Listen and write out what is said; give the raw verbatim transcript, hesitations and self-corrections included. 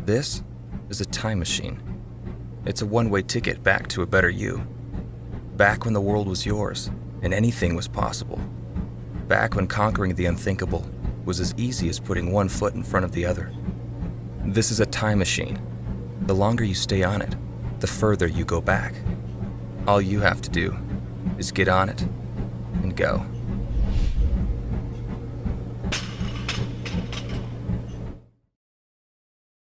This is a time machine. It's a one-way ticket back to a better you. Back when the world was yours and anything was possible. Back when conquering the unthinkable was as easy as putting one foot in front of the other. This is a time machine. The longer you stay on it, the further you go back. All you have to do is get on it and go.